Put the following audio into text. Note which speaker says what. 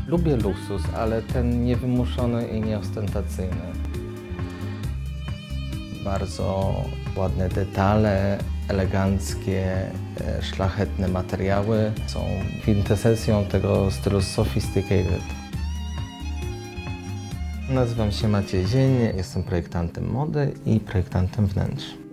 Speaker 1: Lubię luksus, ale ten niewymuszony i nieostentacyjny. Bardzo ładne detale, eleganckie, szlachetne materiały są kwintesencją tego stylu sophisticated. Nazywam się Maciej Zień, jestem projektantem mody i projektantem wnętrz.